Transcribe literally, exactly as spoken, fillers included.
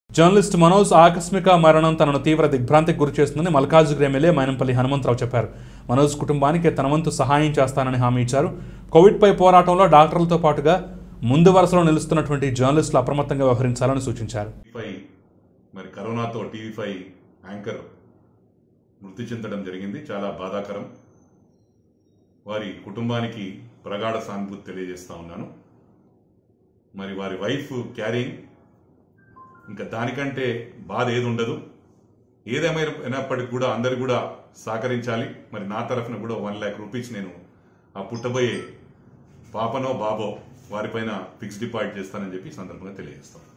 Journalist Manoj ఆకస్మిక మరణం తనను తీవ్ర దిగ్భ్రాంతికి గురిచేస్తుందని మల్కాజ్గిరి ఎమ్మెల్యే మైనంపల్లి హనుమంతరావు చెప్పారు. మనోజ్ కుటుంబానికి తన వంతు సహాయం చేస్తానని హామీ ఇచ్చారు. కోవిడ్పై పోరాటంలో డాక్టర్లతో పాటుగా ముందు వరుసలో నిలుస్తున్నటువంటి జర్నలిస్టులు అప్రమత్తంగా వ్యవహరించాలని సూచించారు. మరి కరోనాతో టీవీ ఫైవ్ యాంకర్ మృతి చెందడం జరిగింది. చాలా బాధాకరం. వారి కుటుంబానికి ప్రగాఢ సానుభూతి తెలియజేస్తా ఉన్నాను. మరి వారి వైఫ్ క్యారింగ్, ఇంకా దానికంటే బాధ ఏది ఉండదు. ఏదేమైనప్పటికీ కూడా అందరు కూడా సహకరించాలి. మరి నా తరఫున కూడా వన్ ల్యాక్ రూపీస్ నేను ఆ పుట్టబోయే పాపనో బాబో వారిపైన ఫిక్స్ డిపాజిట్ చేస్తానని చెప్పి సందర్భంగా తెలియజేస్తాను.